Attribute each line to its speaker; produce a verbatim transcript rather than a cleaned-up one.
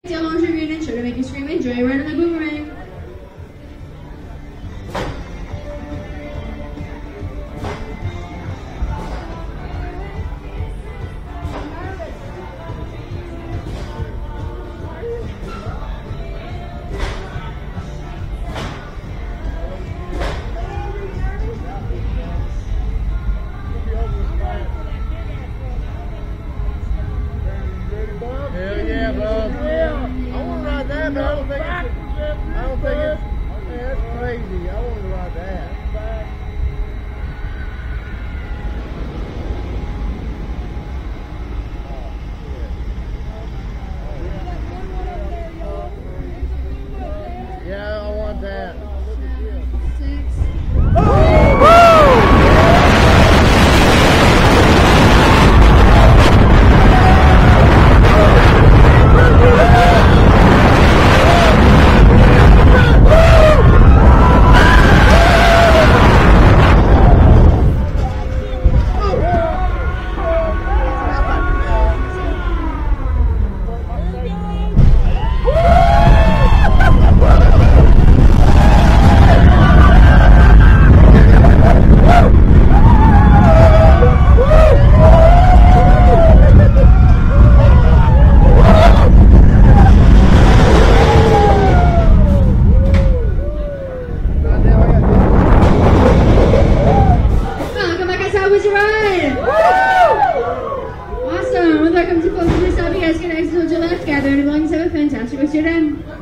Speaker 1: How long is your unit? Sugar make you scream. Enjoy right on the boomerang.
Speaker 2: Hell yeah, bub. I want to ride that, but I don't think it's, I don't think it's, man, that's crazy. I want to ride that. Yeah, I want that.
Speaker 1: Awesome. When that comes to close to this up, you guys can exit to your left. Gather any belongings. Have a fantastic rest of your day.